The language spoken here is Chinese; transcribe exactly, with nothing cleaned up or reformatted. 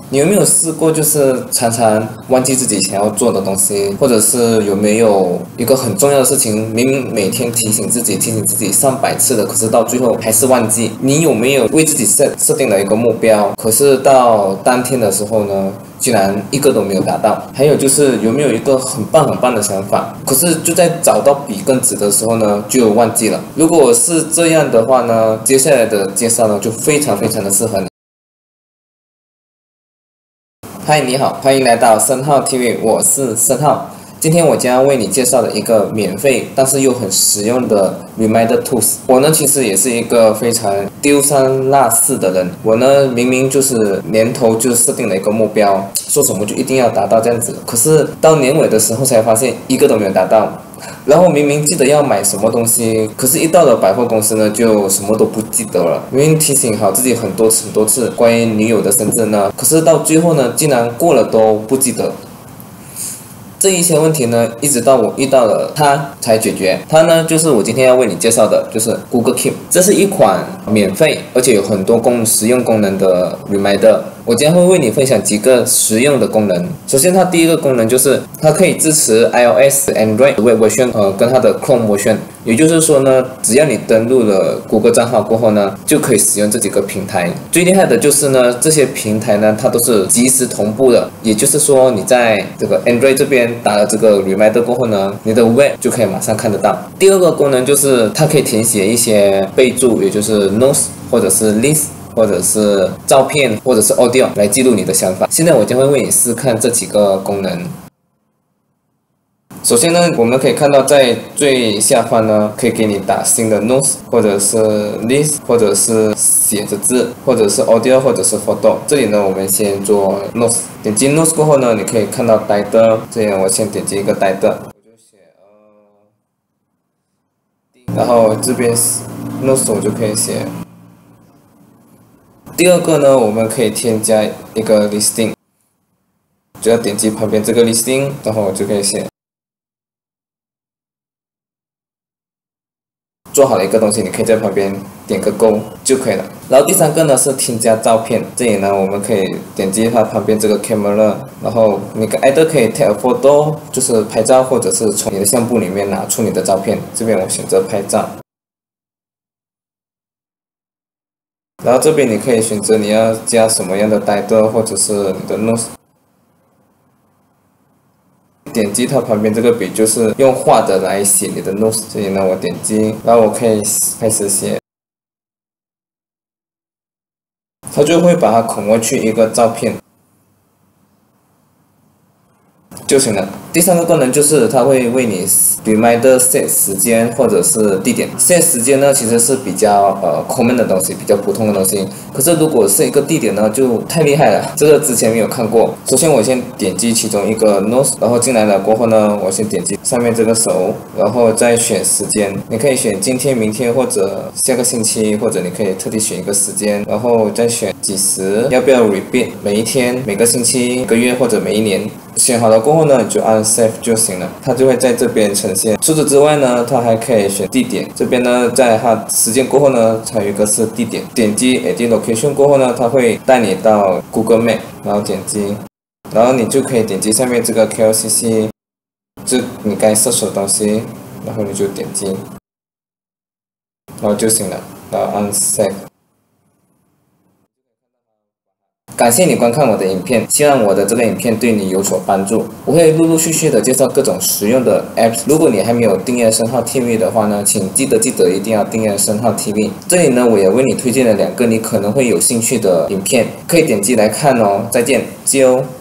你有没有试过，就是常常忘记自己想要做的东西，或者是有没有一个很重要的事情，明明每天提醒自己、提醒自己上百次了，可是到最后还是忘记？你有没有为自己设设定了一个目标，可是到当天的时候呢，竟然一个都没有达到？还有就是有没有一个很棒很棒的想法，可是就在找到笔跟纸的时候呢，就忘记了？如果是这样的话呢，接下来的介绍呢就非常非常的适合你。嗨，你好，欢迎来到申浩 T V， 我是申浩。今天我将为你介绍的一个免费但是又很实用的 Reminder Tools。我呢其实也是一个非常丢三落四的人，我呢明明就是年头就设定了一个目标，说什么就一定要达到这样子，可是到年尾的时候才发现一个都没有达到。然后明明记得要买什么东西，可是一到了百货公司呢，就什么都不记得了。明明提醒好自己很多次很多次关于女友的生日呢，可是到最后呢，竟然过了都不记得。这一些问题呢，一直到我遇到了它才解决。它呢，就是我今天要为你介绍的，就是 Google Keep。这是一款免费而且有很多功实用功能的 Reminder。我将会为你分享几个实用的功能。首先，它第一个功能就是它可以支持 iOS、Android Web Version， 呃，跟它的 Chrome Version。也就是说呢，只要你登录了谷歌账号过后呢，就可以使用这几个平台。最厉害的就是呢，这些平台呢，它都是即时同步的。也就是说，你在这个 Android 这边打了这个 Reminder 过后呢，你的 Web 就可以马上看得到。第二个功能就是它可以填写一些备注，也就是 Notes 或者是 List，或者是照片，或者是 audio 来记录你的想法。现在我将会为你试看这几个功能。首先呢，我们可以看到在最下方呢，可以给你打新的 notes， 或者是 list， 或者是写着字，或者是 audio， 或者是 photo。这里呢，我们先做 notes。点击 notes 过后呢，你可以看到 title， 这样我先点击一个 title， 我就写呃，然后这边 notes 我就可以写。第二个呢，我们可以添加一个 listing， 只要点击旁边这个 listing， 然后我就可以写。做好了一个东西，你可以在旁边点个勾就可以了。然后第三个呢是添加照片，这里呢我们可以点击它旁边这个 camera， 然后你either可以 take a photo， 就是拍照，或者是从你的相簿里面拿出你的照片。这边我选择拍照。然后这边你可以选择你要加什么样的 title 或者是你的 notes。点击它旁边这个笔，就是用画的来写你的 notes。这里呢，我点击，然后我可以开始写，它就会把它孔过去一个照片就行了。第三个功能就是它会为你 reminder set 时间或者是地点。set 时间呢其实是比较呃 common 的东西，比较普通的东西。可是如果是一个地点呢，就太厉害了，这个之前没有看过。首先我先点击其中一个 notes， 然后进来了过后呢，我先点击上面这个手，然后再选时间。你可以选今天、明天或者下个星期，或者你可以特地选一个时间，然后再选几时，要不要 repeat， 每一天、每个星期、每个月或者每一年。选好了过后呢，你就按 save 就行了，它就会在这边呈现。除此之外呢，它还可以选地点，这边呢，在它时间过后呢，还有一个是地点。点击 edit location 过后呢，它会带你到 Google Map， 然后点击，然后你就可以点击上面这个 K L C C， 就你该搜索的东西，然后你就点击，然后就行了，然后按 save。感谢你观看我的影片，希望我的这个影片对你有所帮助。我会陆陆续续的介绍各种实用的 apps。如果你还没有订阅申浩 T V 的话呢，请记得记得一定要订阅申浩 T V。这里呢，我也为你推荐了两个你可能会有兴趣的影片，可以点击来看哦。再见，See you。